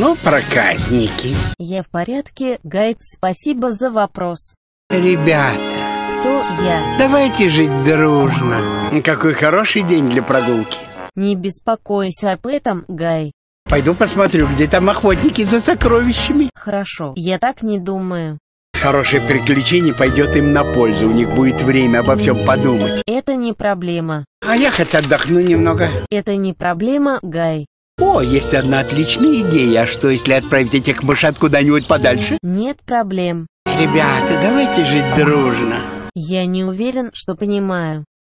Ну, проказники. Я в порядке, Гайд, спасибо за вопрос. Ребята, Кто я? давайте жить дружно. Какой хороший день для прогулки. Не беспокойся об этом, Гай. Пойду посмотрю, где там охотники за сокровищами. Хорошо, я так не думаю. Хорошее приключение пойдет им на пользу. У них будет время обо всем подумать. Это не проблема. А я хоть отдохну немного. Это не проблема, Гай. О, есть одна отличная идея. А что, если отправить этих мышат куда-нибудь подальше? Нет проблем. Ребята, давайте жить дружно. Я не уверен, что понимаю.